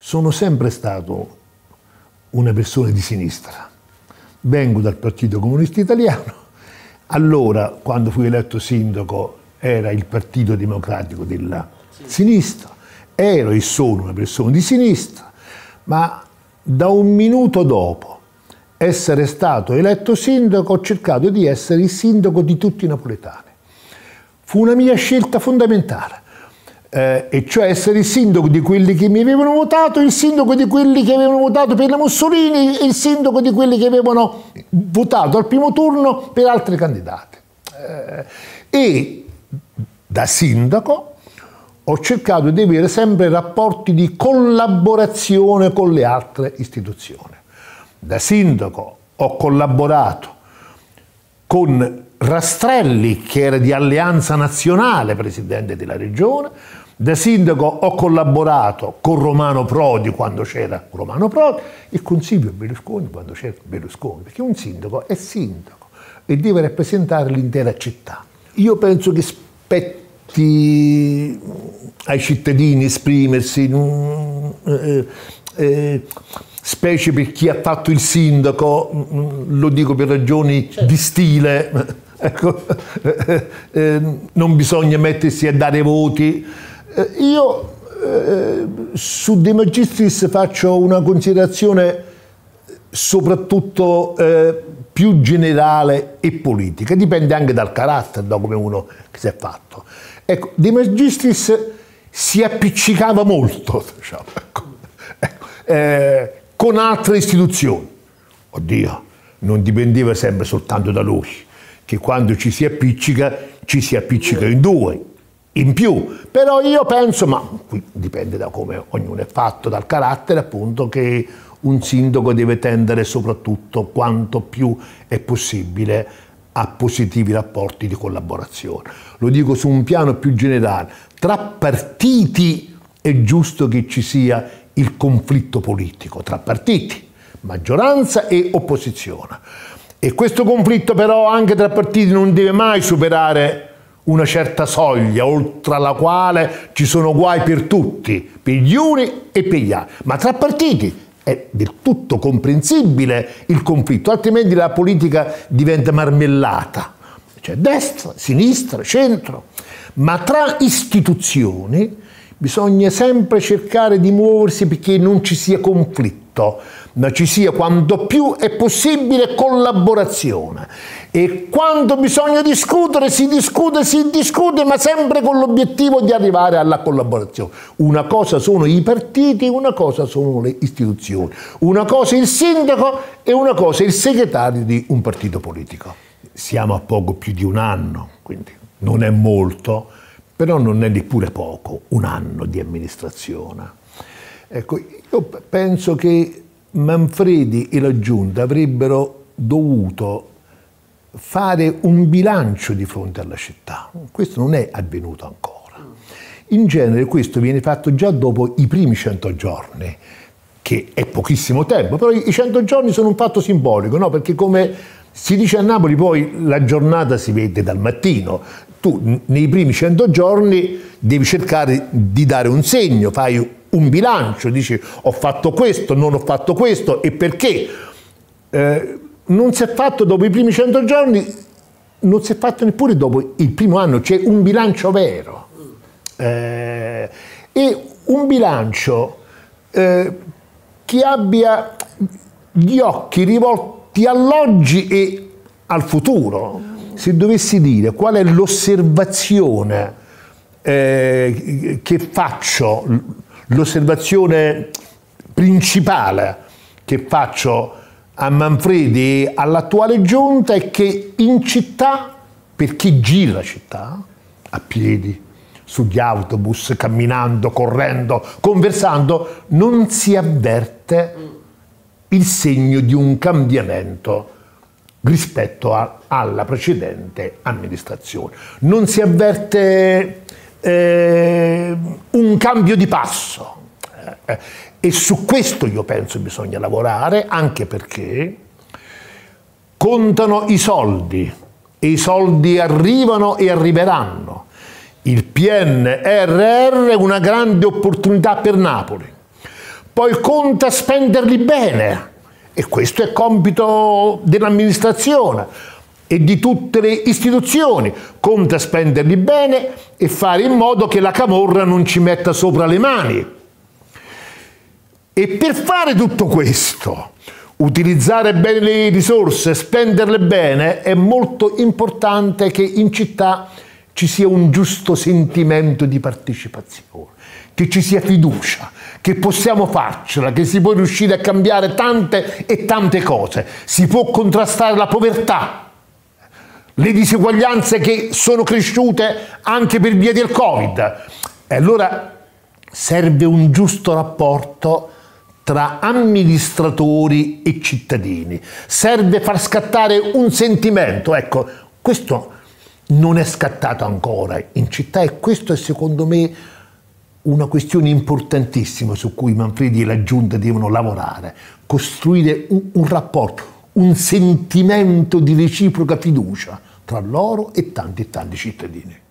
sono sempre stato una persona di sinistra. Vengo dal Partito Comunista Italiano. Allora, quando fui eletto sindaco, era il Partito Democratico della sinistra. Ero e sono una persona di sinistra, ma da un minuto dopo essere stato eletto sindaco ho cercato di essere il sindaco di tutti i napoletani. Fu una mia scelta fondamentale, e cioè essere il sindaco di quelli che mi avevano votato, il sindaco di quelli che avevano votato per la Mussolini e il sindaco di quelli che avevano votato al primo turno per altri candidati. E da sindaco ho cercato di avere sempre rapporti di collaborazione con le altre istituzioni. Da sindaco ho collaborato con Rastrelli, che era di Alleanza Nazionale, presidente della regione. Da sindaco ho collaborato con Romano Prodi quando c'era Romano Prodi e con Silvio Berlusconi quando c'era Berlusconi, perché un sindaco è sindaco e deve rappresentare l'intera città. Io penso che spetti ai cittadini esprimersi, specie per chi ha fatto il sindaco, lo dico per ragioni di stile, ecco, non bisogna mettersi a dare voti. Io su De Magistris faccio una considerazione soprattutto più generale e politica, dipende anche dal carattere, da come uno si è fatto. Ecco, De Magistris si appiccicava molto, diciamo, con altre istituzioni. Oddio, non dipendeva sempre soltanto da lui, che quando ci si appiccica in due, in più. Però io penso, ma qui dipende da come ognuno è fatto, dal carattere appunto, che un sindaco deve tendere soprattutto quanto più è possibile a positivi rapporti di collaborazione. Lo dico su un piano più generale. Tra partiti è giusto che ci sia il conflitto politico, tra partiti, maggioranza e opposizione. E questo conflitto però anche tra partiti non deve mai superare una certa soglia, oltre la quale ci sono guai per tutti, per gli uni e per gli altri. Ma tra partiti è del tutto comprensibile il conflitto, altrimenti la politica diventa marmellata. C'è destra, sinistra, centro. Ma tra istituzioni bisogna sempre cercare di muoversi perché non ci sia conflitto, ma ci sia quanto più è possibile collaborazione. E quando bisogna discutere, si discute, ma sempre con l'obiettivo di arrivare alla collaborazione. Una cosa sono i partiti, una cosa sono le istituzioni, una cosa è il sindaco e una cosa è il segretario di un partito politico. Siamo a poco più di un anno, quindi non è molto, però non è neppure poco, un anno di amministrazione. Ecco, io penso che Manfredi e la Giunta avrebbero dovuto fare un bilancio di fronte alla città. Questo non è avvenuto ancora. In genere questo viene fatto già dopo i primi 100 giorni, che è pochissimo tempo, però i 100 giorni sono un fatto simbolico, no? Perché come si dice a Napoli poi la giornata si vede dal mattino. Tu nei primi 100 giorni devi cercare di dare un segno, fai un bilancio, dici ho fatto questo, non ho fatto questo e perché. Non si è fatto dopo i primi 100 giorni, non si è fatto neppure dopo il primo anno, c'è un bilancio vero. E un bilancio che abbia gli occhi rivolti all'oggi e al futuro. Se dovessi dire qual è l'osservazione che faccio, l'osservazione principale che faccio a Manfredi e all'attuale giunta è che in città, per chi gira la città, a piedi, sugli autobus, camminando, correndo, conversando, non si avverte il segno di un cambiamento rispetto alla precedente amministrazione. Non si avverte un cambio di passo. E su questo io penso bisogna lavorare, anche perché contano i soldi e i soldi arrivano e arriveranno. Il PNRR è una grande opportunità per Napoli. poi conta spenderli bene, e questo è compito dell'amministrazione e di tutte le istituzioni, conta spenderli bene e fare in modo che la camorra non ci metta sopra le mani. E per fare tutto questo, utilizzare bene le risorse, spenderle bene, è molto importante che in città ci sia un giusto sentimento di partecipazione, che ci sia fiducia, che possiamo farcela, che si può riuscire a cambiare tante e tante cose, si può contrastare la povertà, le diseguaglianze che sono cresciute anche per via del Covid. E allora serve un giusto rapporto tra amministratori e cittadini, serve far scattare un sentimento. Ecco, questo non è scattato ancora in città e questo è secondo me una questione importantissima su cui Manfredi e la Giunta devono lavorare, costruire un rapporto, un sentimento di reciproca fiducia tra loro e tanti cittadini.